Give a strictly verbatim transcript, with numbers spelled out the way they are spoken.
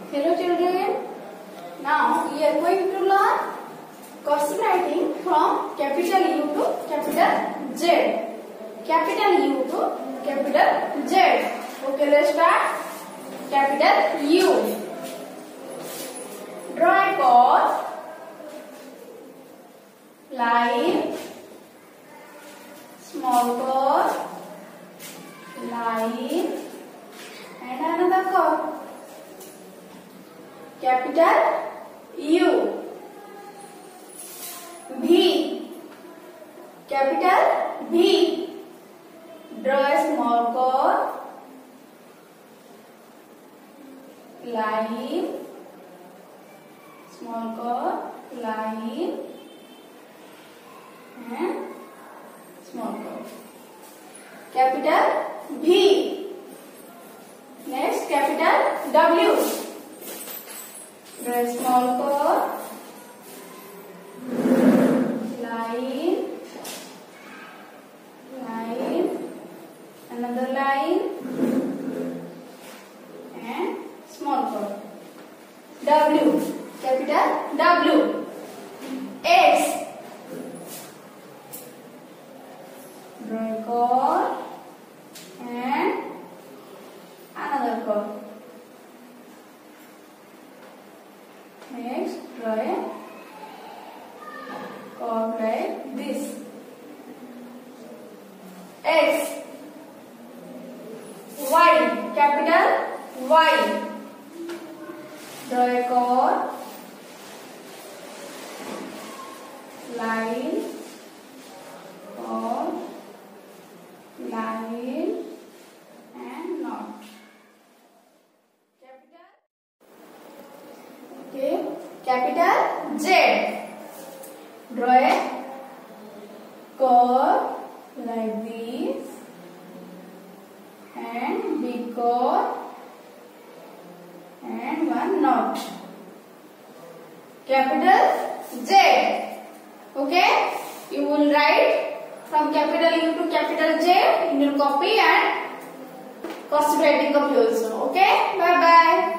Hello children. Now we are going to learn cursive writing from capital U to capital Z. Capital U to capital Z. Okay, let's start. Capital U. Draw a chord, line, small chord, line, and another chord. Capital U. V. Capital V. Draw a small chord, line, small chord, line, and small chord. Capital V. Next, capital W. Draw a small chord, line, line, another line, and small chord. W. Capital W. X. Draw a chord and another chord. Next, draw a chord like this. X. Y. Capital Y. Draw a chord, line, chord, line, and knot. Capital. Okay. Capital Z. Draw a chord like this and big chord and one knot. Capital Z. Okay? You will write from capital U to capital Z in your copy and cursive writing copy also. Okay? Bye bye.